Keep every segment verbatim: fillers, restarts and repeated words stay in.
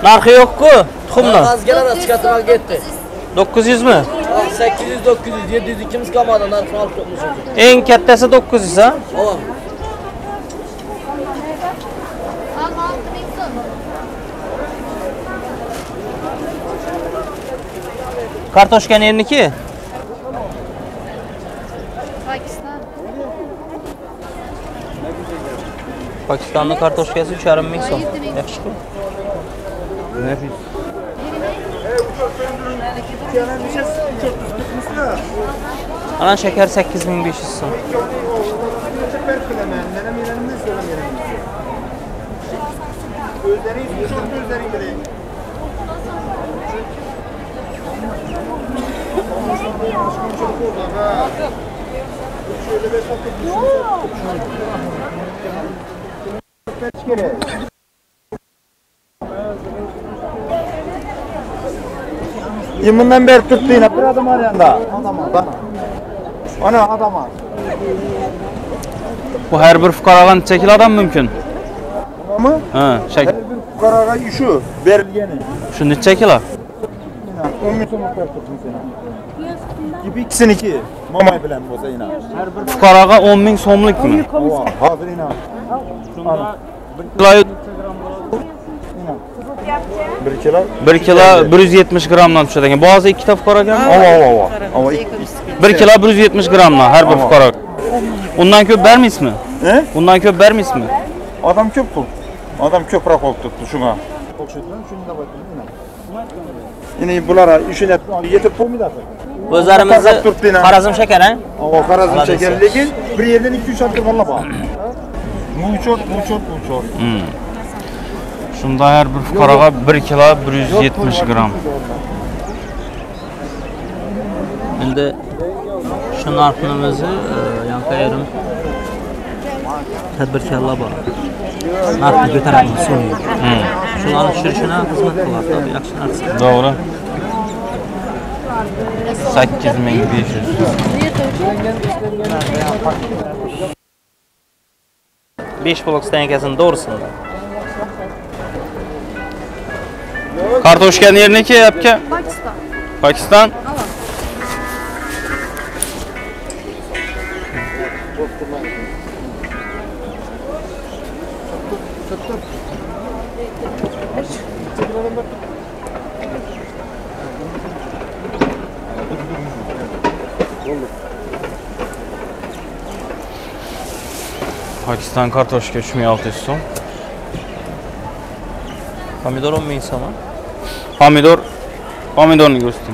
Narxı yo'q-ku, tuxumni. Azgara çıkartmak gitti. dokuz yüz mü? sekiz yüz dokuz yüz yedi yüz ikimiz kalmadı narxını alıp tutmuşuz. En kattasi dokuz yüz ha? O. Kartoshka nerniki? Pakistan. Pakistanning kartoshkasi uch yarim ming so'm. Yaxshi-ku. Nafis. Ana shakar sakkiz ming besh yuz so'm. Yımından beri tuttu yine bir adam var yanında. Ana adam var. Bu her bir fuqaroga chekil adam mumkin. Mı? Ha, chek. Her bir fuqaroga şu berilgeni. Shu necha kilo? on ming so'm tutmuş yine. Gibi ikisiniki. Mamay bilan bo'lsa yine. Har bir fuqaroga o'n ming so'mlikmi? Hozir yine. Shunda bir kilo bir kilo bir kilo bir yuz yetmish grammdan tushadi ekan. Ba'zi ikkita fuqaroga ava ava ava bir kilo bir yuz yetmish grammdan har bir fuqaro. Undan ko'p bermaysizmi? He? Undan ko'p bermaysizmi? Adam ko'p pul. Adam ko'proq olib tutdi shunga. Yine bulara ishini yetib bo'lmaydi. O'zlarimizni Xorazm shakar ha? Ava Xorazm shakar lekin bir yerdan ikki uch hafta qolib bor. Muchot, muchot, muchot. Shunda har bir fuqaroga bir kilo bir yuz yetmish gramm. Endi shu narxning o'zi yanqa yarim tadbirkorlar bor. Narxni ko'taradi so'ng. Shularni tushirishini xizmat qiladi, yaxshi narsa. To'g'ri. sakkiz ming besh yuz. besh blok stankasini to'g'risida. Kartoshka nerniki yapka? Pakistan. Pakistan. Pakistan kartoshka uch ming olti yuz so'm. Pomidor on ming so'm. Pomidor, pomidorni ko'rsating.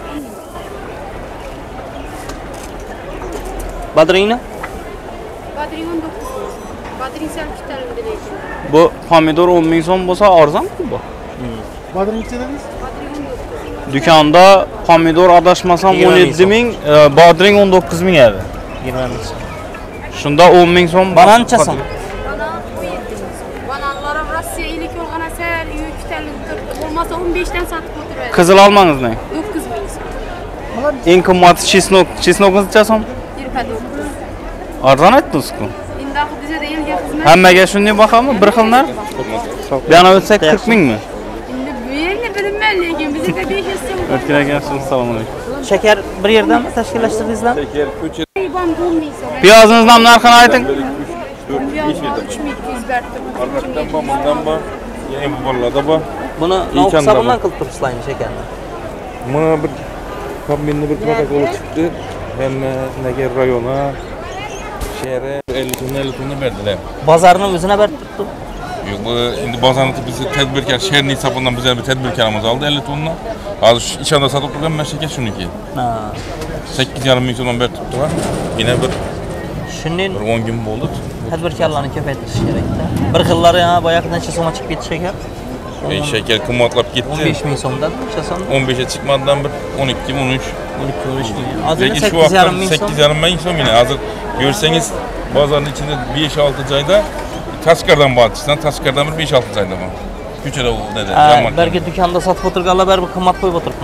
Badringni? Badring o'n dokuz. Badring sal kitalindi lekin. Bu pomidor on ming so'm bo'lsa arzon-ku bu. Badring dediniz? Badring o'n dokuz. Dükkanda pomidor adashmasam o'n yetti ming, badring o'n dokuz ming edi. yigirma ming so'm. Shunda o'n ming so'm. Banan chasan? Banan o'n yetti ming so'm. Bananlarım Rossiya ilik olgana sal yuk kitalindi turibdi. Bo'lmasa o'n besh dan sotib o'tiradi. Qizil olmangiz ne? dokuz ming so'm. Eng qimmat chesnok, chesnok necha so'm? yigirma dokuz. Arzon aytdingiz-ku. Endi bizada elga xizmat. Hammaga shunday boqami? Bir xil narx? Bu yana o'tsak qirq mingmi? Endi bu yerni bilmayman lekin bizada besh yuz so'm. O'tgan ekan, assalomu alaykum. Shakar bir yerdan tashkillashtirdingizlar? Şeker ko'cha. Ayban o'n ming so'm. Piyozingizni ham narxini ayting. uch ming ikki yuz berdim. Arnakdan bor, bundan bor. Yana bu bolalarda bor. Buni no'q hisobidan qilib turibsizlarmi shakarni? Mana bir kombinni bir protokol chiqdi. Hamma Nagar rayoni shehri ellik tonna ellik tonna berdilar. Bozorni o'zina berib turibdi. Yo'q, bu endi bozorni biz tadbirkor sherning hisobidan biz bir tadbirkorimiz oldi ellik tonna. Hozir ishonda sotib turgan mana shakar shuniki. Ha. sakkiz yarim ming so'mdan berib turibdi va yana bir Shundan bir o'n kun bo'ldi. tadbirkorlarni ko'paytirish kerak-da. Bir xillari ha boyaga necha so'mga chiqib ketdi shakar? Ey shakar qimmatlab ketdi. o'n besh ming so'mdan necha so'm? o'n besh ga chiqmadidan bir o'n ikki o'n uch o'n ikki o'n uch ming. Hozir Lekin shu sakkiz yarim ming so'm. sakkiz yarim ming so'm yana hozir ko'rsangiz bozorning ichida besh olti joyda tashqaridan borchisan, tashqaridan bir besh olti joyda bor. Ko'chada u dedi. Birga do'konda sotib o'tirganlar baribir qimmat qo'yib o'tiribdi.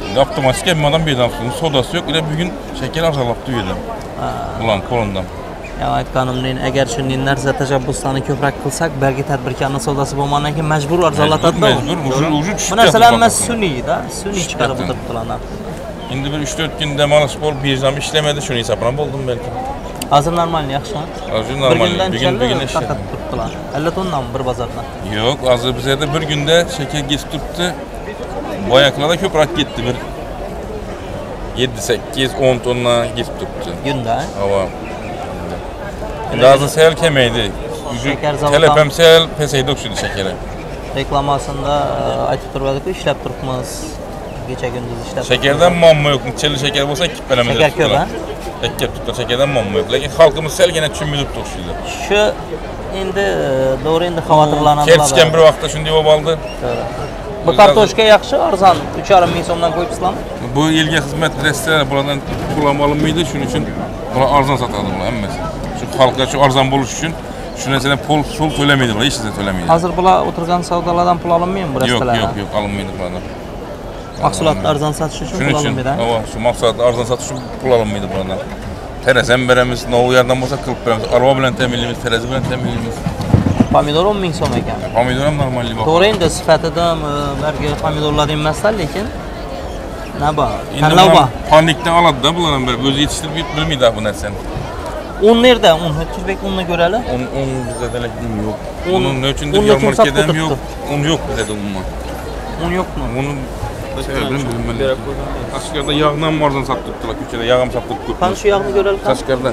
Avtomatik hammadan berdim. Sodasi yo'q, ila bugun shakar arzonlab tuyuldi. Ulan qo'limdan. Ya aytganimdek, agar shunday narsa tashabbuslarni ko'proq qilsak, balki tadbirkorning savdosi bo'lgandan keyin majbur arzonlatadi-da. Majbur, ujur ujur tushib. Bu narsalar hammasi sun'iy-da, sun'iy chiqarib o'tiribdilar. Endi bir uch to'rt kun dam olish bo'lib, birzam ishlamadi, shuni hisoblan bo'ldim balki. Hozir normal, yaxshi. Hozir normal. Bugun bugun ishlaydi. turibdilar. ellik tonnami bir bozordan? Yo'q, hozir bizda bir kunda shakar kesib turibdi. Boyaqlarda ko'proq ketdi, bir yetti sakkiz o'n tonna kesib turibdi. Kunda. Havo. Endi hozir sel kelmaydi. Shakar zavodi Telepam sel pesaydi o'xshaydi shakari. reklamasida aytib turibdi-ku, ishlab turibmiz. Kecha gündüz ishlab. Shakardan muammo yo'q. Chili shakar bo'lsa ikki palamiz. Shakar ko'p, ha? Shakar tutgan shakardan muammo yo'q. Lekin xalqimiz salgina tushunmaydi o'xshaydi. Shu endi to'g'ri endi xavotirlanadi. Ketishgan bir vaqtda shunday bo'lib oldi. Bu kartoshka yaxshi, arzon uch yarim ming so'mdan qo'yibsizlarmi? Bu yilga xizmat restoran bulardan pul olinmaydi, shuning uchun bular arzon sotadi bular hammasi. Shu xalqqa shu arzon bo'lish uchun shu narsadan pul pul to'lamaydi bular, hech narsa to'lamaydi. Hozir bular o'tirgan savdolardan pul olinmaymi bu restorandan? Yo'q, yo'q, yo'q, olinmaydi bulardan. Mahsulotni arzon sotish uchun pul olinmaydi. Havo, shu mahsulotni arzon sotish uchun pul olinmaydi bulardan. Terazam beramiz, novu yerdan bo'lsa qilib beramiz. Arva bilan ta'minlaymiz, teraza bilan ta'minlaymiz. Pomidor o'n ming so'm ekan. Pomidor ham normalli bor. To'g'ri endi sifatida barga pomidorlar emaslar, lekin nima bor? Tanlov bor. Panikdan oladi-da bular ham bir o'zi yetishtirib bilmaydi bu narsani. Un nerda? Un O'tkazbek unni ko'rali? Un un bizda demak un yo'q. Un Unni uchundir yarmarkada ham yo'q. Un yo'q bizda umuman. Un yo'qmi? Uni sebebini bilmayman. Tashqarida yog'ni ham arzon sotib turibdilar, ko'chada yog' ham sotib turibdi. Qani shu yog'ni ko'rali? Tashqarida.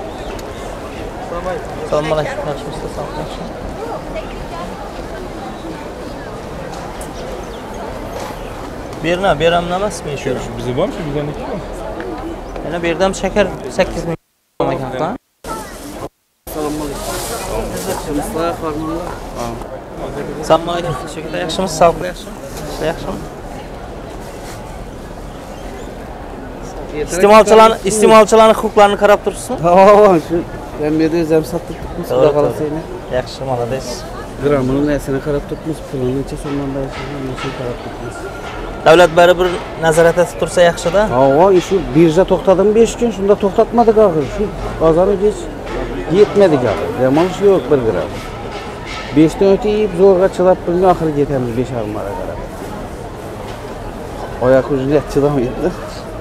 Assalomu alaykum, yaxshimisiz? Yaxshi. Berna, beram emasmi shu? Bizda bor shu, bizdaniki bor. Yana bu yerda ham shakar sakkiz ming so'm ekan-da. Assalomu alaykum. Sizlar farmonlar. Assalomu alaykum. Shakar yaxshimisiz? Sog'lik yaxshimi? Yaxshimi? İste'molchilarni, iste'molchilarni huquqlarini qarab turibsizmi? Ha, shu men yerda o'zim sotib turibmiz. Xudo xolasa. Yaxshi, malades. Gramini narsani qarab turibmiz, pulini necha so'mdan shuni qarab turibmiz. Davlat baribir nazorat etib tursa yaxshi-da. Ha, shu birja to'xtadimi besh kun, shunda to'xtatmadik axir. Shu bozorga hech yetmadik axir. Remonti yo'q bir gram. besh dan o'tib zo'rg'a chidab turgan oxiriga yetamiz besh yarim marta qarab. Oyoq uziga chidamaydi.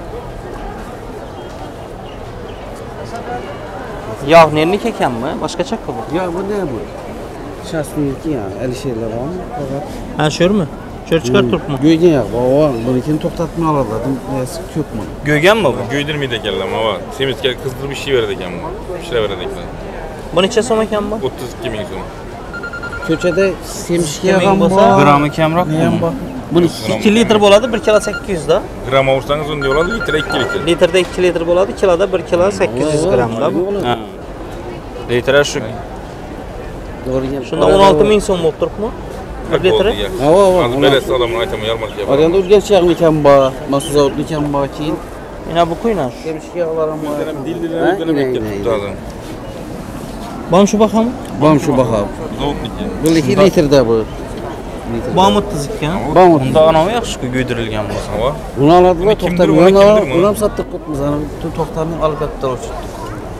Yog' nerniki ekanmi? Boshqacha-ku bu. Yo'q, bunday bu. Shasniki yani, Alisherlar bormi? Faqat Ha, sho'rmi? Sho'r chiqarib turibmi? Go'ygan yo'q, bor. Bunikini to'xtatmay oladi. Nesi ko'pmi? Go'yganmi bu? Go'ydirmaydi ekanlar, mana semizga qizdirib ishlayveradi ekan bu. Ishlaveradi ekan. Bu necha so'm ekan bu? o'ttiz ikki ming so'm. Ko'chada semizga ham bo'lsa, bor. Grami kamroq ham bor. Bu ikki litr bo'ladi, bir kilo sakkiz yuz da. Gram olsangiz unday bo'ladi, litr ikki litr. Litrda ikki litr bo'ladi, kiloda bir kilo sakkiz yuz gramm da bu. Ha. Litr shu. To'g'ri. Shunda o'n olti ming so'm bo'lib turibmi? bir litri? Ha, ha, ha. Hozir berasiz odamni aytaman, yarmarkaga bor. Oranda urganchiyakni ham bor, mahsulotni ham bor keyin. Mana bu quyna. Semizga olaram bor. Dildillarni maktab tutdi hozir. Bom shu bahami? Bom shu baho. Zavodniki. Bu ikki litrda bu. Bom o'ttiz ikki. Bom. Unda anavi yaxshi-ku go'ydirilgan bo'lsa. Havo. Uni oladilar, Uni kimdir, to'xtab. uni kimdir, Uni ham sotib qo'yibmiz. Ana to'xtamay olib ketdilar o'chirdik.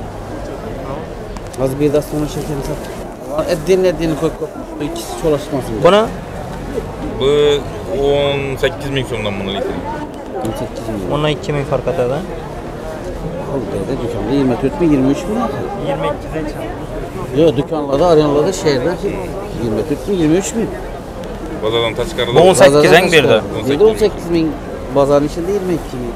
Hozir bedastona shakarni sotib. Eddin-eddin ko'p-ko'p ikkisi cho'lashmasin. Buni Bu o'n sakkiz ming so'mdan buni litri. o'n sakkiz ming. o'n ikki ming farq etadi. Qo'lda do'konda yigirma to'rt ming, yigirma uch ming. yigirma ikki gacha. Yo'q, do'konlarda, arenlarda, shaharda yigirma to'rt ming, yigirma uch ming. Bozordan tashqarida. Bu o'n sakkiz ang berdi. o'n sakkiz ming. Bozorning ichida yigirma ikki ming.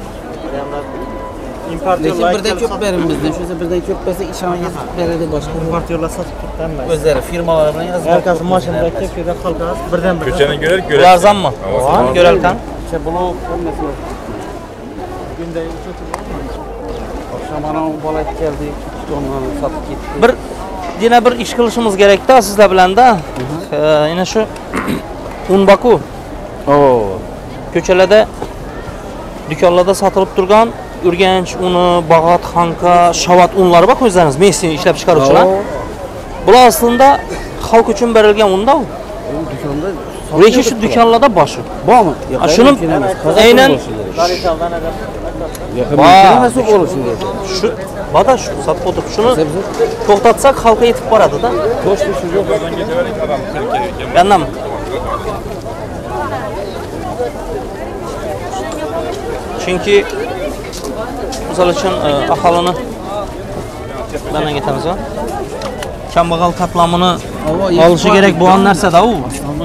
Lekin birden ko'p berimizda, shu birden ko'p bersak ishonga beradi boshqa. Importyorlar sotib ketganmi? O'zlari firmalari bilan yozib. Herkes mashinada kepida xalqas birdan bir. Ko'chani ko'rar, Bu ko'rar. arzonmi? Ha, ko'ralkan. O'sha blok hammasi. Günday uchotib. Oqshom ana bola keldi, ikki tonnani sotib ketdi. Bir yana bir ish qilishimiz kerak-da sizlar bilan-da. Yana shu un baku. Oo. Ko'chalarda do'konlarda sotilib turgan Urganch uni, Bag'at, Xanka, Shavat unlari bor o'zlaringiz, Messi ishlab chiqaruvchilar. Bular aslında xalq uchun berilgan unda u. Do'konda Lekin shu do'konlarda boshi. bormi? Shuni aynan Yaqin bo'lishi kerak. shu Bada şu satıp oturup şunu to'xtatsak halka yetib boradi da. Boş bir şey yok. Yandan mı? Çünkü misal uchun aholini bundan ketamiz va kambag'al qatlamini olishi kerak bo'lgan narsa-da u.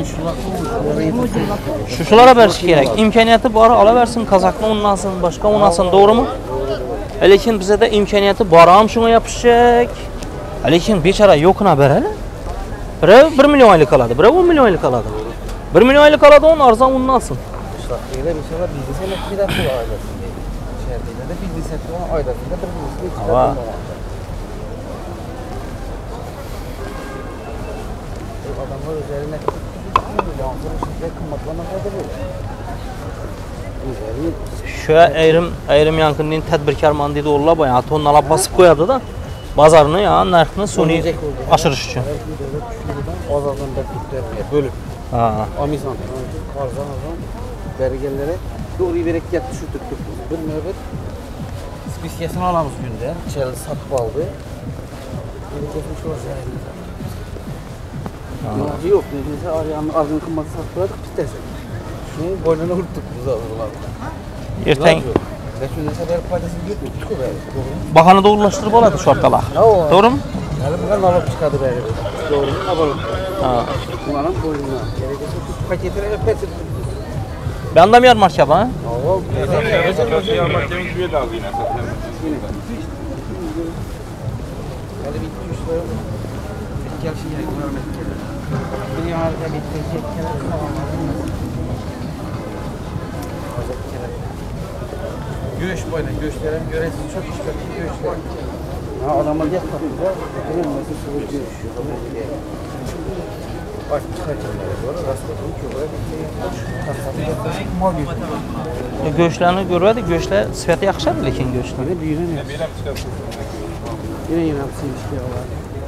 Shu shularga berish kerak. Imkoniyati bor olaversin, kozakni unnasin, boshqa unnasin, to'g'rimi? Lekin bizda imkoniyati bor ham shunga yopishak. Lekin bechara yo'qina beradi. Biri bir million oylik oladi, biri o'n million oylik oladi. bir million oylik oladi, o'n arzon unnasin. Şartıyla bir şeyler bilgisayarla bir dakika aydasında. Şartıyla da bilgisayarla aydasında bir bilgisayarla Ava. Adamlar üzerine yansır şekilde kımmatlamakta da böyle. Üzerine Şu ayrim ayrim yankınning tadbirkorman deydi o'rlab, yani tonnalab bosib qo'yadi da. Bozorni ya narxni suniy oshirish uchun. azaldan da tutturmaya bölüp. Ha. Amizan, arzan arzan bergenlere doğru vererek yattı şu tuttuk. Bir nöbet spesiyesini alamız günde. Çel satıp aldı. Böyle geçmiş olacak. Yok yok. Mesela arayanın argın kımmatı satıp aldık biz desek. Şunu boynuna vurttuk biz alırlar. Ertang Geçen sefer paydasını gördük. Çıkı böyle. bahani doğrulaştırib oladi shu orqali. To'g'rimi? Yani buradan alıp çıkardı böyle. Doğru. Alalım. Ha. Bunların boynuna. Gerekirse tut paketine petir. Ben de mi yarmarka ha? Ava. Hadi bir iki üç lira. Bir gel şimdi görmek gerek. Bir yarıda bitirecek kenar Göğüş boyuna, göğüşlerin göresi çok işlerli göğüşler. Ha adamlar gel kapıda, benim nasıl sıvı göğüş yok. Bak çıkartırlar böyle, rastladım ki oraya bir şey tasarlı yaklaşık mal göğüş. Go'shtlarni ko'radi, go'shtlar sifati yaxshi, lekin go'shtlar. Yine büyüne ne? Yine yine hapsi ilişki var.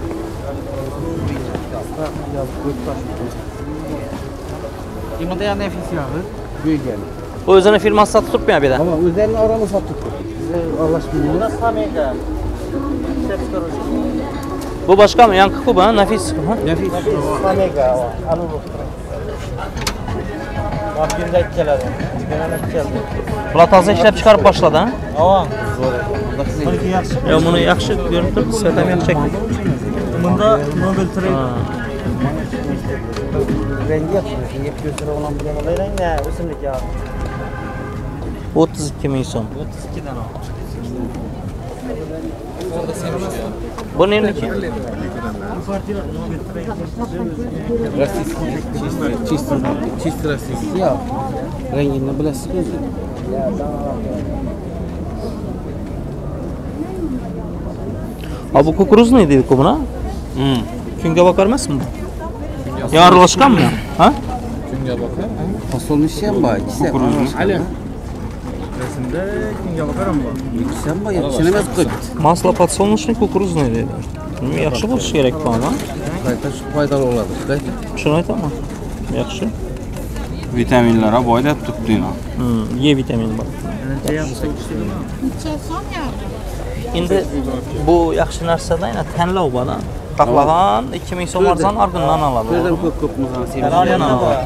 Yazık göğüş taşıyor. İmada ya nefis yağı, büyük yani. O o'zini firmasi sotib turibmi bir de? Ama üzerine aramı sattık. Bize Allah aşkına. Bu başka mı? Yankı bu ha? Nafis. Ha? Nefis. Samega var. Anadolu. Bak günde keladi. Genelde keldi. Bular toza ishlab chiqarib boshladi ha? Ava. Buniki yaxshi. Yo, buni yaxshi ko'rinib turibdi, sifati ham yaxshi ekan. Bunda Nobel Trade. Ha. Rengi yapmış. Yep göstere olan bir yana. Rang ne? O'simlik ya. o'ttiz ikki ming so'm. o'ttiz ikki dan ol. Bu neniki? Российский. Чистый. Чистый. Чистый российский. Ya. Rengini bilasizmi? Ha bu kukuruz neydi bu buna? Hmm. Kunga bakar emasmi? Ya aralashganmi? Ha? Fasolmuş hem var. İkisi Ali. Resimde kimga bakaram bu? İkisi hem var. Yetişinemez kıt. Masla подсолнечный kukuruz neydi? Bilmiyorum, yaxshi bo'lishi kerak bu ama. Qayta şu faydalı oladı. Qayta. Shuni aytaman. Yaxshi. Vitaminlara boy deb turibdi ina. Hmm, E vitamini bor. Endi bu yaxshi narsa-da, yana tanlov bor-da. Taqlagan ikki ming so'm arzon arg'indan oladi. Birden köp köp muzan sevmiş. Yana oladi.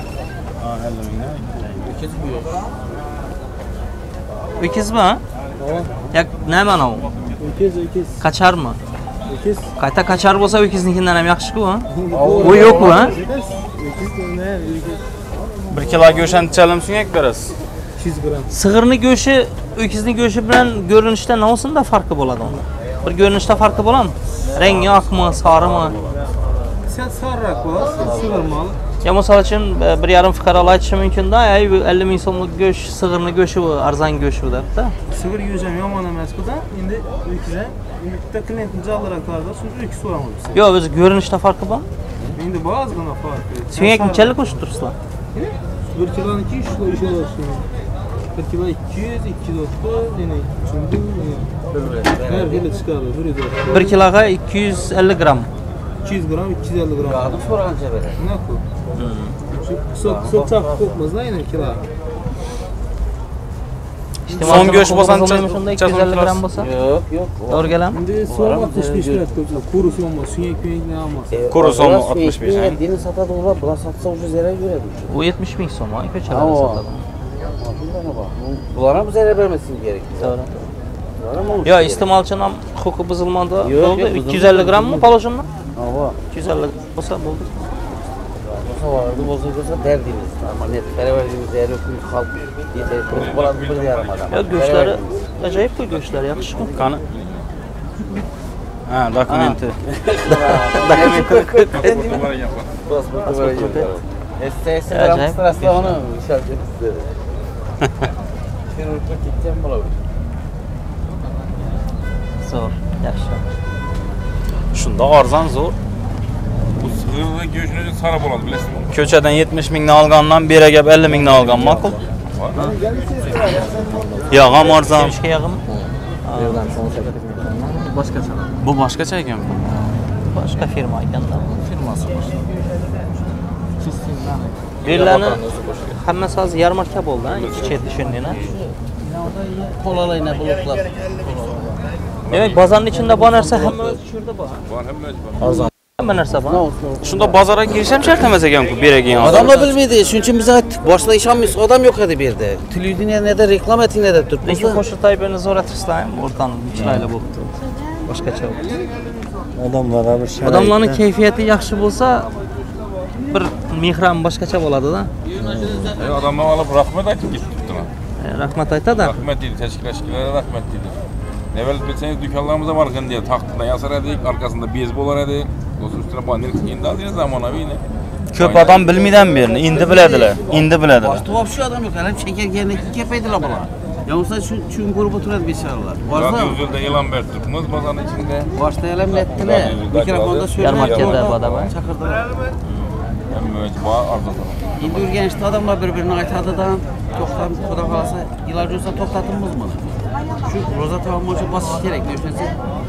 Ikizmi? Ya nima mana u? ikiz ikiz Qacharmi? ikiz. Qayta qachar bo'lsa ikiznikidan ham yaxshi-ku, ha? Bu yo'q-ku, ha? ikiz ne? ikiz. bir kilo go'sht nechalim suyak berasiz? ikki yuz gram. Sig'irni go'shi, ikizning go'shi bilan ko'rinishda nima farqi bo'ladi unda? Bir ko'rinishda farqi bo'ladimi? Rangi oqmi, sarimi? Sen sarrak var, sığır malı. Ya misol uchun bir yarim fuqarolar aytishi mumkin-da, ay bu ellik ming so'mlik go'sht, sig'irni go'shi bu, arzon go'shi bu deb-da. Sığır yiyeceğim yomon emas bu-da. Endi ikize. Bitta klientni jaldiraklarda siz ikki so'ramiz. Yo'q, o'zi ko'rinishda farqi bor. Endi ba'zigina farqi. Suyak nechalik qo'shib turibsizlar? bir kiloni ikki yuz kilo ishi olsin. bir kilo ikki yuz, ikki yuz o'ttiz, yana tushundim. Her yili chiqadi, bir yuz o'ttiz. bir kiloga ikki yuz ellik gram. ikki yuz gram, ikki yuz ellik gram. Yağdı soranca böyle. Ne ko'p? Şu kısa kısa çap kokmaz lan yine kilo. Son göç bolsa iki yüz elli gram bolsa. Yo'q, yo'q. To'g'ri kelam. Endi so'm altmış beş milyon ko'plar. Kuru so'm bor, suyak ko'yingni olmaz. Kuru so'mi altmış beş. Dini satadi ular, bular satsa уже zarar göradi. O yetmiş ming so'm ha, ko'chalarda Aa. sotadi. Bundan bak. Bular ham zarar vermesin gerek. To'g'ri. Bular ham Yo, iste'molchining ham huquqi buzilmadi. Yo'q, Bo'ldi. yo'q, ikki yuz elli grammi poложенный? Ava. ikki yuz elli bo'lsa bo'ldi. Bo'lsa vardı, bo'lsa bo'lsa derdimiz. Ama net beraberliğimiz eğer okul halk yeter. Bular bir yarım adam. Ya go'shtlari ajoyib ku, go'shtlari yaxshi ku. Qani? Ha, dokumenti. Bunları yapar. Pasportu var ya. Estesi Acayip. gram strasla onu işaret etti. Şirurga gideceğim bulabilir. Zo'r, yaxshi. Shunda arzon zo'r. Bu sığırlı göğüşün özü sarı boladı bilesin mi? Ko'chadan yetmish mingdan olgandan beri gap ellik mingdan olgan ma'qul. Yo'q, ham arzon. Semishga yaqin. Boshqacha. Bu boshqacha ekan. Boshqa firma ekanda. Firmasi boshqa. Bellarni hammasi hozir yarmarka bo'ldi, ha, ikki chet tushundingmi? Kolalayına buluklar. Demak, bozorning ichida bor narsa hamma o'z tushirdi bor. Var hem de var. Hamma narsa bor. Shunda bozorga kirish ham shart emas ekan-ku, bergan. Adamlar bilmedi. Şunun için bize ayttık. Başta işanmıyoruz. Adam yok hadi bir de. Tülüydüğüne ne de reklam ettiğine de dur. Lekin qo'shiq taybini zo'ratirsizlar, o'rtan chiroyli bo'libdi. Boshqacha bo'ldi. Odamlar ham sharoitda. Odamlarning kayfiyati yaxshi bo'lsa, bir mehram boshqacha bo'ladi-da. E, adamlar alıp rahmet aytıp gitti lan. E, Rahmat aytadi. Rahmet dedi, teşkilatçılara rahmet dedi. Evvel bilseniz dükkanlarımıza varken diye tahtından yasar edik, arkasında bezbol edik. Dostum üstüne bandir, indi aldığınız zaman abi yine. Ko'p odam bilmaydan berni, endi biladilar, endi biladilar. Başta tuhaf şu adam yok. Hem şeker yerine kepeydiler bana. Ya olsa şu şu grubu oturan bir şeyler. Varsa Radyo Üzül'de ilan verdirtimiz bazanın içinde. başta elem ettiler. Mikrofonda söylüyor. Yarmarkada bu adam, ha? Çakırdılar. Hem mecbua arz atalım. Şimdi Ürgenç'te adamlar birbirine aytadı da toktan koda kalasa yıllarca olsa toktatımız mı? Şu roza tamamlaşı basış gerek düşünsün.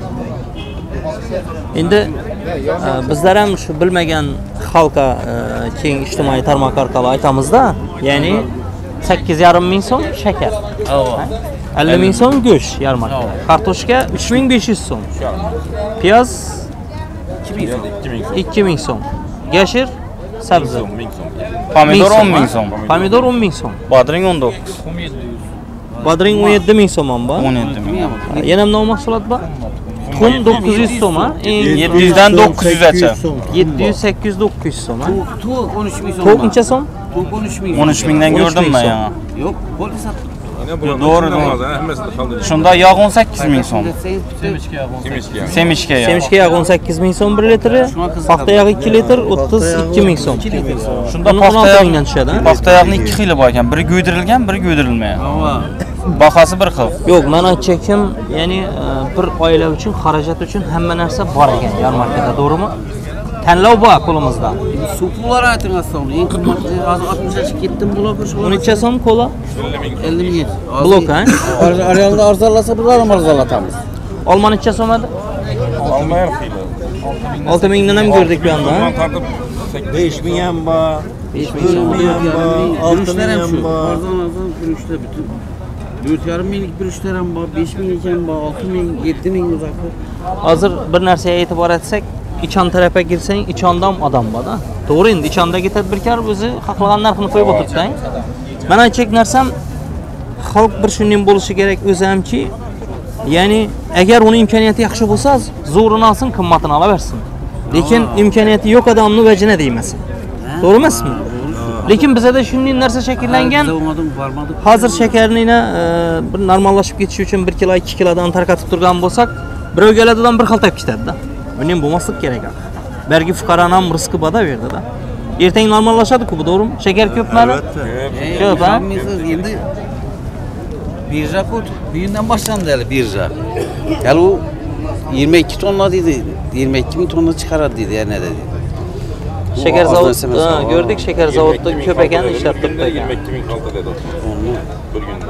Endi e, bizlar ham shu bilmagan xalqqa e, keng ijtimoiy tarmoq orqali aytamizda, ya'ni sakkiz yarim ming so'm shakar. Ha? ellik ming so'm go'sht yarmarkada. Kartoshka uch ming besh yuz so'm. Piyoz ikki ming so'm. Gashir sabzi Ming son. Pomidor ming o'n ming so'm. so'm. Pomidor o'n ming so'm. Bodring o'n to'qqiz. Bodring o'n yetti ming so'm ham bor. o'n yetti ming. Yana nima mahsulot bor? Tuxum to'qqiz yuz so'm ha. yetti yuzdan to'qqiz yuzgacha. yetti yuz sakkiz yuz to'qqiz yuz so'm ha. Tuğ on üç bin son. To'q necha so'm? Tuğ on üç bin. o'n uch mingdan ko'rdim men yana. Yok polis sattı. Yine burada Doğru, içinde doğru. olmaz, ha, hemmesi de kaldı. Shunda yog' o'n sakkiz ming so'm. Simiski yani. Semishka yog'. Semishka yog' o'n sakkiz ming so'm bir litri, paxta yog'i ikki litr o'ttiz ikki ming so'm. Shunda Uni paxta o'n olti yog' mingdan tushadi. ha? paxta yog'ning ikki xili bor ekan. Biri go'ydirilgan, biri go'ydirilmagan. Ama Bahası bir xil. Yo'q, men aytganim, ya'ni e, bir oila uchun, xarajat uchun hamma narsa bor ekan yarmarkada, to'g'rimi? Tanlov bor qo'limizda. supular aytın aslında. En kıymetli az altmış yaş gittim bulabilir şu. o'n necha so'm kola? elli bin. Blok ha? Arayalda arzalasa bir adam arzalatamız. Olma necha so'm edi? Almaya kıyla. olti mingdan ham ko'rdik bu Bundan yerda. tartıp besh ming ham bor. besh ming so'm. Gürüşler hem şu. var. Arzan arzan gürüşler bütün. dört yarım binlik gürüşler hem var. beş bin iken var. altı bin, yedi bin uzakta. Hozir bir narsaga e'tibor etsak, İçan tarafga girsang, İçanda ham odam bor-da. To'g'ri, endi İçandagi tadbirkor o'zi xohlagan narxini qo'yib o'tiribdi. Men aytchak narsam, xalq bir shunday bo'lishi kerak o'zi hamki, ya'ni agar uni imkoniyati yaxshi bo'lsa, zo'rini olsin, qimmatini olaversin. Lekin imkoniyati yo'q odamni vajina deymasin. To'g'ri emasmi? Lekin bizda shunday narsa shakllangan. Hozir shakarni e, bir normallashib ketishi uchun bir kilo ikki kilodan tarqatib turgan bo'lsak, birov keladidan bir xil tap ketadi-da. Bundan bo'lmaslik kerak. Bergi fuqaroning ham rizqi bor-da bu yerda-da. Ertaga normallashadi-ku, bu to'g'rimi? Shakar ko'pmadi? Ko'p, ha? Endi birja kod bugünden başlandı hali birja. Yani o yirmi iki tonla dedi. yirmi iki bin tonla çıkarar dedi ya ne dedi. Şeker O az zavod, narsa emas. ha, gördük şeker zavodda ko'p ekan ishlab turibdi ekan. yirmi iki bin kaldı dedi. Bir günde.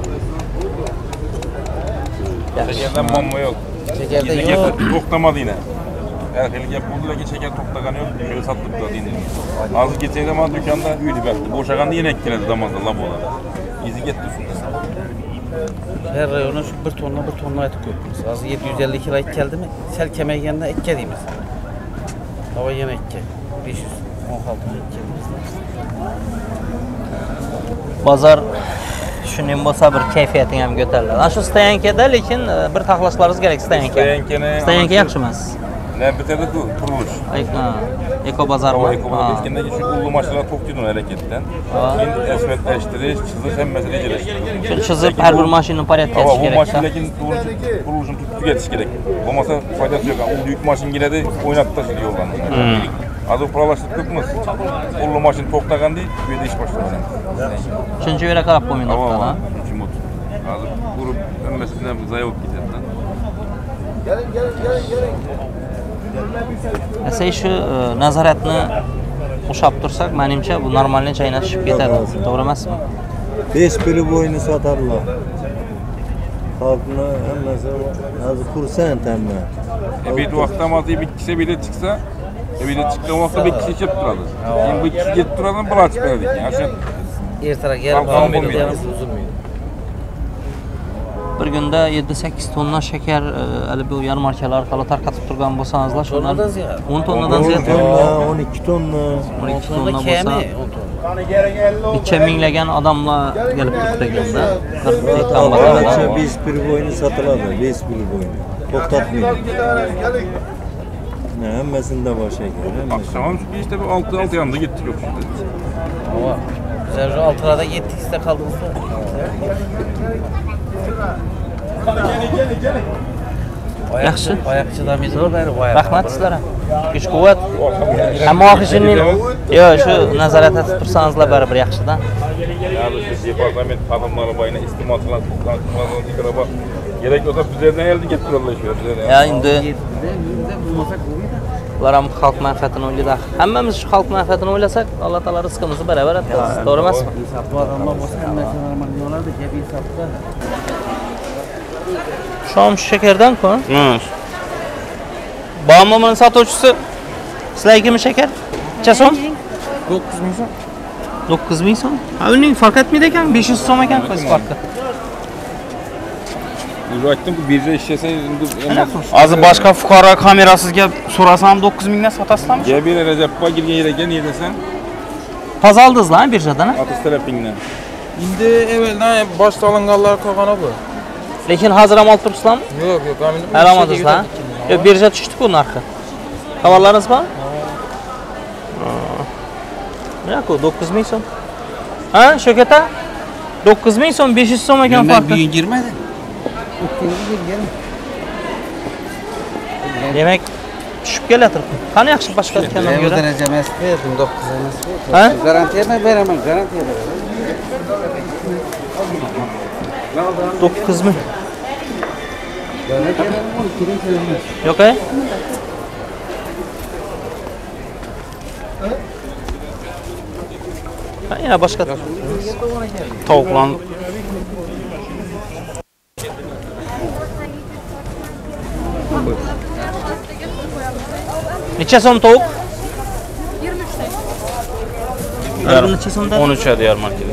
Şekerden mamma yok. Şekerde Şeker yok. toktamadı yine. Her heli gap buldu lakin şeker toktagan yok. Şöyle sattık da dindi. Az geçseydi ama dükkanda üydü baktı. Boşagandı yine etkiledi damazda lab olan. İzi gitti üstünden. Her rayona şu bir tonla bir tonla et koyuyoruz. Az yedi yüz elli kilo et geldi mi? Sel kemeğinden ek dediğimiz. Hava yine ek. beş yüz on altı ek Bazar shundan bo'lsa bir kayfiyating ham ko'tariladi. Ana shu Stoyankada lekin bir taxlashlaringiz kerak Stoyanka. Stoyankani- Stoyanka yaxshi emas. Ne bitirdi bu kuruluş. Ay, ha, Eko bazar O mı? ekonomik etkinliği şu ullu maçlara topçudun hareketten. Şimdi esmetleştiriş, çizim hem mesele geliştirir. Şunu çizip her bir maşinin parayet Ama yetiş bu gerek. maçın lekin kuruluşun tutup yetiş gerek. Olmasa faydası yok. O büyük maçın giredi oynatıp taşıdı yoldan. Az o paralaştırdıkmız. Ullu maçın toplagan değil, bir de iş başladı. Üçüncü yere karab koymayın Ama ortada. ama. Üçüncü mod. Az kurup emmesinden zayıf gider. Mesela şu e, nazaretni ushab tursak, menimcha bu normalni chaynatishib ketadi. To'g'ri emasmi? besh puli bo'yni sotarlar. Xalqni hammasi hozir xursand hamma. E bir vaqtda mazı bir kişi bile çıksa, e bir de çıktığı vaqtda bir kişi içip duradi. Şimdi bir kişi gelip duradan bir açıp verdik. Yani şu Ertaroq yarım Kalkan saat bo'lmaydi. beramiz, uzilmaydi. Bir günde yedi sakkiz tonna şeker hali bu yarmarkalar orqali tarqatib turgan bo'lsangizlar, shundan Tonnadan ziyod. o'n tonnadan ziyod. tonna, o'n ikki tonna. o'n ikki Tonna tonna kemi bo'lsa, on tonna. necha minglagan odamlar kelib turibdi ekanda. qirq Hozir bozordan. besh puli bo'yni sotiladi, besh puli bo'yni. To'xtatmaydi. Ne hammasında boş ekan, hammasi. akşam şu işte bir altı altı yanında gittik yok şimdi. Hava. Biz şu altılada yettik size kaldığımızda. Yaxshi. Ayakçıdan biz oradayız. Rahmat sizlarga. Kuch quvvat. Hamma oxirinin yo shu nazorat etib tursangizlar baribir yaxshi-da. Yani şu departament adamları bayına istimatçılar kullanılan dikkat bak. Gerek olsa bizlerden elde getiriyorlar şu bizlerden. Ya endi ular ham xalq manfaatini o'ylaydi. Hammamiz shu xalq manfaatini o'ylasak, Alloh taolo rizqimizni baravar etadi. To'g'ri emasmi? insaflı adamlar olsa hammasi normal yo'llarda gap insafda. Şu an şu şekerden koy. Evet. Bağımlılığın satışçısı Sizlar kimi şeker? Necha so'm? dokuz ming so'm. dokuz ming so'm. Ha, uning farq etmaydi ekan, besh yuz so'm ekan qiz farqi. Uğraştım bu birce işlese azı başka fukara kamerasız gel sorasam dokuz mingden satasın mı? Gel bir Recep Bey girgen yere gel desen Toza aldingizlar ha birjadan? atış tarafından. Endi evveldan boshqa olinganlar qolgan bu. Lekin hozir ham olib turibsizlarmi? Yo'q, yo'q, men Alamadingizlar. Yo, birja tushdi-ku narxi. Xabarlaringiz bormi? Yo'q, dokuz ming so'm. Ha, Shokata? dokuz ming so'm, besh yuz so'm ekan farqi. Büyüğün girmedi. Demek tushib kelatir. Qani yaxshi boshqa aytgandan Ben o ko'ra. derece emas verdim, dokuz emas verdim. Ha? Garantiye mi veremem, garantiye veremem. dokuz ming. Garantiye veremem, on iki bin veremem. Yo'q ay? Ha, yana boshqa Tavuklan necha so'm tovuq? yirmi üç tane. Yarım necha so'mda? on üç hadi yarmarkede.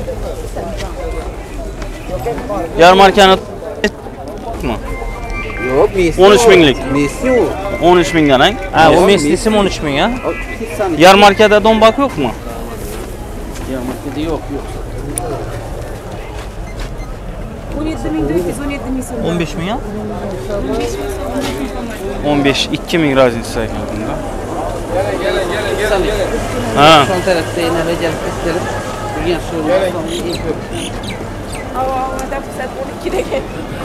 Yarmarkanı mı? Yok, Messi on üç o. binlik. Messi o. on üç binden ha? Ha, o meslisi on üç ming ha. O hiç sanı. Yarmarkede donbak yok mu? Ya markede yok, yok. on yedi bin dört yüz on yedi bin so'm. on besh ming ha. on beş iki min raziyeti sayfasında. Ha. Son tarafta yine Recep isterim. Bir yan soru. İlk öp. Hava havada bu saat on ikide gel.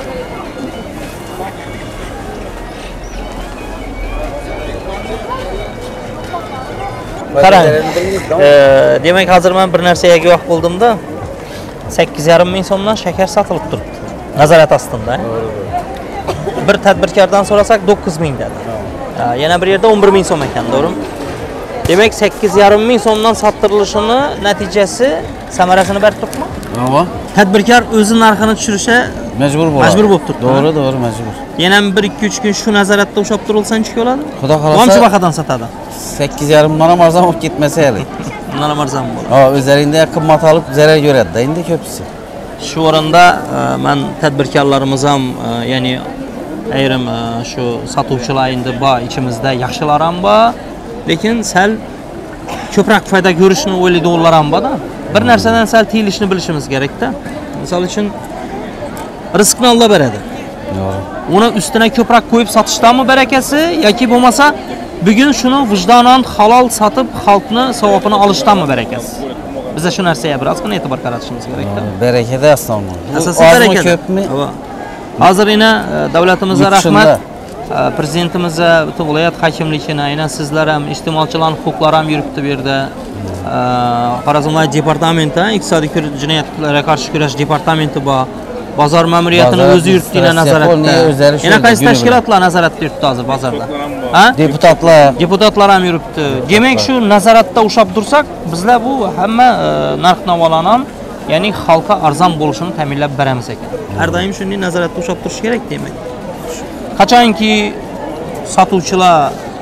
Qarang. Ee, demak hozir men bir narsaga guvoh bo'ldimda. sakkiz yarim ming so'mdan shakar sotilib turibdi. Nazorat ostida. Bir tadbirkordan so'rasak dokuz ming dedi. Ha, yana bir yerda o'n bir ming so'm ekan, to'g'rimi? Demak sakkiz yarim ming so'mdan sotirilishini natijasi samarasini berib turibmi? Hava. Tadbirkor o'zi narxini tushirishga Mecbur bu. Mecbur bo'lib turibdi. Doğru, doğru mecbur. yana bir ikki uch kun shu nazoratda ushlab turilsa-chi bo'ladi? Xudo xolasa- Qancha bahodan sotadi? sekiz yarım bana arzon olib ketmasa edi. Bundan arzon bo'ladi. Ha, o'zlaringda qimmat olib zarar ko'radi-da endi ko'pisi. Shu o'rinda men tadbirkorlarimiz ham, ya'ni ayrim shu sotuvchilar endi bor, ichimizda yaxshilar ham bor, lekin sal ko'proq foyda ko'rishni o'ylaydiganlar ham bor-da. Bir narsadan sal tiyilishni bilishimiz kerak-da. Misol uchun rizqni Alloh beradi. Uni ustiga ko'proq qo'yib sotishdanmi barakasi yoki bo'lmasa bugun shuni vijdonan halol sotib xalqni savobini olishdanmi barakasi? Biz shu narsaga birozgina e'tibor qaratishimiz kerak-da. Barakada asnomi. Asosiy baraka ko'pmi? Hozir yana davlatimizga rahmat. Prezidentimizga, butun viloyat hokimligini, aynan sizlar ham iste'molchilar huquqlari ham yuribdi bu yerda. Xorazm viloyat departamenti, iqtisodiy jinoyatlarga qarshi kurash departamenti bor. Bozor ma'muriyatining o'zi yurtida nazoratda. Yana qaysi tashkilotlar nazoratda yuribdi hozir bozorda? Ha? Deputatlar. Deputatlar ham yuribdi. Demak, shu nazoratda ushlab tursak, bizlar bu hamma narx-navolarni ham, ya'ni xalqqa arzon bo'lishini ta'minlab beramiz ekan. Har doim shunday nazoratda ushlab turish kerak demak. Qachonki sotuvchilar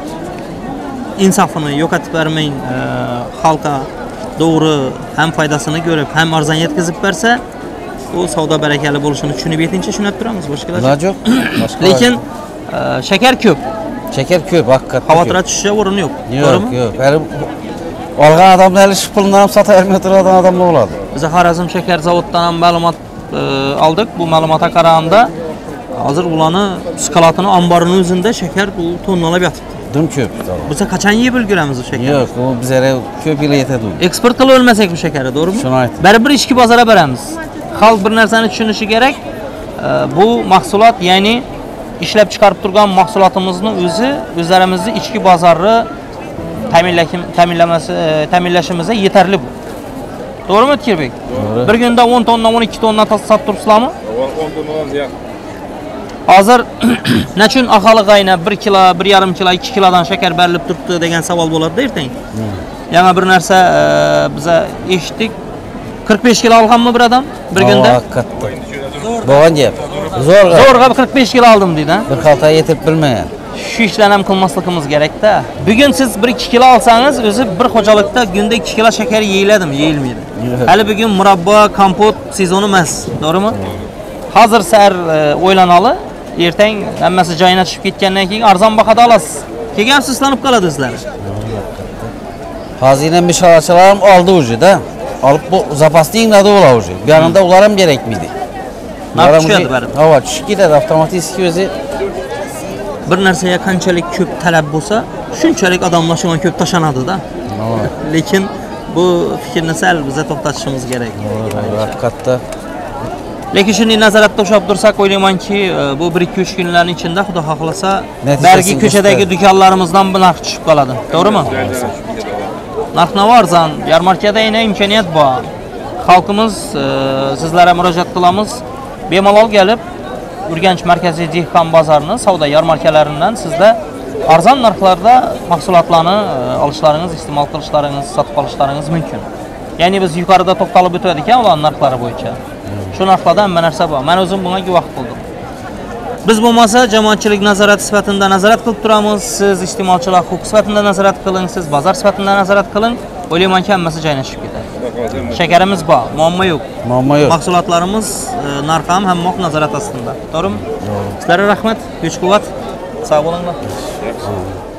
insofini yo'qotib bermang, xalqqa to'g'ri ham foydasini ko'rib, ham arzon yetkazib bersa, u savdo barakali bo'lishini tushunib yetincha shunab turamiz, boshqalar. Iloji yo'q. Lekin shakar ko'p. Shakar ko'p, haqiqatdan. Xavotirga tushishiga o'rin yo'q. To'g'rimi? Yo'q, yo'q. Olgan odamlar ish pulidan ham sotavermay turadigan odamlar bo'ladi. Biz Xorazm shakar zavodidan ham ma'lumot oldik. Bu ma'lumotga qaraganda hozir ularni skalatini omborini o'zida shakar u tonnalab yotibdi. Dim ko'p. Biz qachon yeb ulguramiz o shakarni? Yo'q, u bizga ko'p yil yetadi. Eksport qilib olmasak bu shakarni, to'g'rimi? Shuni aytdim. Baribir ichki bozorga beramiz. Xalq bir narsani tushunishi kerak. Bu mahsulot, ya'ni ishlab chiqarib turgan mahsulotimizni o'zi o'zlarimizning ichki bozorni ta'minlamasi, ta'minlashimizga yetarli bu. To'g'rimi Tirбек? Bir kunda o'n tonna, o'n ikki tonna sotib turibsizlarmi? o'n tonnadan ziyod. Hozir nechun aholi qayna bir kilo, bir yarim kilo, ikki kilodan shakar berilib turibdi degan savol bo'ladi-da ertaga. Yana bir narsa biza eshitdik. qirq besh kilo olganmi bir odam bir kunda? Bo'lgan gap. Zo'rg'a. Zo'rg'a qirq besh kilo oldim deydi. Bir xalta yetib bilmagan. Shu ishlarni ham qilmasligimiz kerak-da. Bugun siz bir ikki kilo olsangiz, o'zi bir xo'jalikda kunda ikki kilo shakar yeyiladimi? Yeyilmaydi. Hali bugun murabbo, kompot sezoni emas, to'g'rimi? Hozir sar o'ylanali, ertang hammasi joyiga tushib ketgandan keyin arzon bahada olasiz. Keyin afsuslanib qoladi sizlar. Xazina misholchilarim oldi o'zi-da. Alıp bu zapasni ingladi ular o'zi. Bu yanında ular ham kerakmidi. Narx tushadi baribir. Havo tushib ketadi avtomatik o'zi. Bir narsaga qanchalik ko'p talab bo'lsa, shunchalik odamlar shunga ko'p tashanadi-da. Lekin bu fikrni sal biza to'xtatishimiz kerak. Haqiqatda. Lekin shuni nazoratda ushlab tursak, o'ylaymanki, bu bir ikki uch kunlarning ichida Xudo xohlasa, balki ko'chadagi do'konlarimizdan bu narx tushib qoladi. To'g'rimi? Narx-navo arzon, yarmarkada yana imkoniyat bor. Xalqimiz sizlarga murojaat qilamiz. Bemalol kelib, Urganch markaziy dehqon bozorini, savdo yarmarkalaridan sizda arzon narxlarda mahsulotlarni olishlaringiz, iste'mol qilishlaringiz, sotib olishlaringiz mumkin. Ya'ni biz yuqorida to'xtalib o'tdik ekan, ular narxlari bo'yicha. Shu narxlarda hamma narsa bor. Men o'zim bunga guvoh bo'ldim. Biz bo'lmasa jamoatchilik nazorati sifatida nazorat qilib turamiz. Siz iste'molchilar huquq sifatida nazorat qiling, siz bozor sifatida nazorat qiling. O'ylaymanki hammasi joylashib ketadi. Shakarimiz bor, muammo yo'q. Muammo yo'q. Mahsulotlarimiz narxi ham hamma nazorat ostida. To'g'rimi? Sizlarga rahmat, kuch quvvat. Sog' bo'linglar.